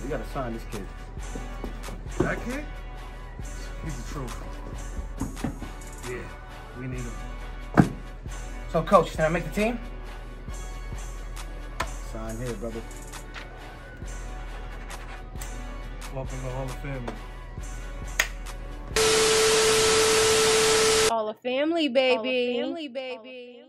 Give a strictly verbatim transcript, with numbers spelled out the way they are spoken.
We gotta sign this kid. That kid? He's the truth. Yeah, we need him. So, coach, can I make the team? Sign here, brother. Welcome to Hall of Family. All a family, baby. All a family, baby.